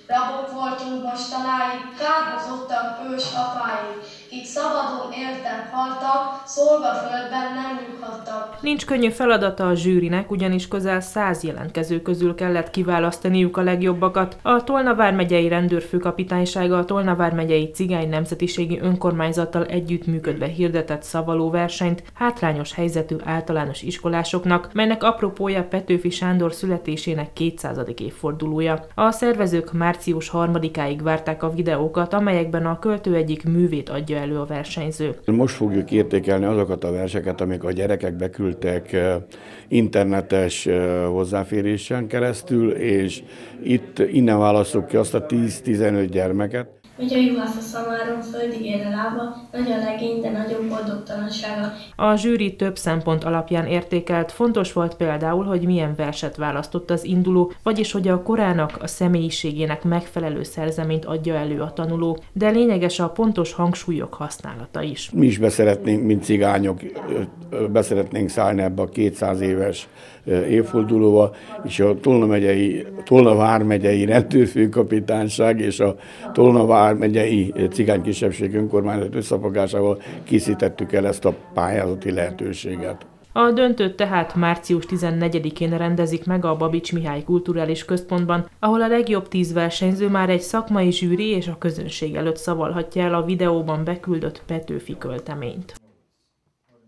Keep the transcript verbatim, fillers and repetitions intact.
Rabok voltunk mostanáig, kárhozottak ős apáig, kik szabadon éltek, haltak, szolgaföldben nem nyughattak. Nincs könnyű feladata a zsűrinek, ugyanis közel száz jelentkező közül kellett kiválasztaniuk a legjobbakat. A Tolna vármegyei rendőrfőkapitánysága a Tolna vármegyei cigány nemzetiségi önkormányzattal együttműködve hirdetett szavaló versenyt hátrányos helyzetű általános iskolásoknak, melynek apropója Petőfi Sándor születésének kétszázadik évfordulója. A szervezők március harmadikáig várták a videókat, amelyekben a költő egyik művét adja elő a versenyző. Most fogjuk értékelni azokat a verseket, amik a gyerekek beküldtek internetes hozzáférésen keresztül, és itt innen választjuk ki azt a tíz-tizenöt gyermeket. Hogy a juhász a szamáron földig ér a lába, nagy a legény, de nagyobb boldogtalansága. A zsűri több szempont alapján értékelt, fontos volt például, hogy milyen verset választott az induló, vagyis hogy a korának, a személyiségének megfelelő szerzeményt adja elő a tanuló, de lényeges a pontos hangsúlyok használata is. Mi is beszeretnénk, mint cigányok, beszeretnénk szállni ebbe a kétszáz éves évfordulóba, és a Tolna megyei, Tolna vármegyei rendőrfőkapitányság és a Tolna vármegyei cigány kisebbség önkormányzat összefogásával készítettük el ezt a pályázati lehetőséget. A döntőt tehát március tizennegyedikén rendezik meg a Babits Mihály Kulturális Központban, ahol a legjobb tíz versenyző már egy szakmai zsűri és a közönség előtt szavalhatja el a videóban beküldött Petőfi költeményt.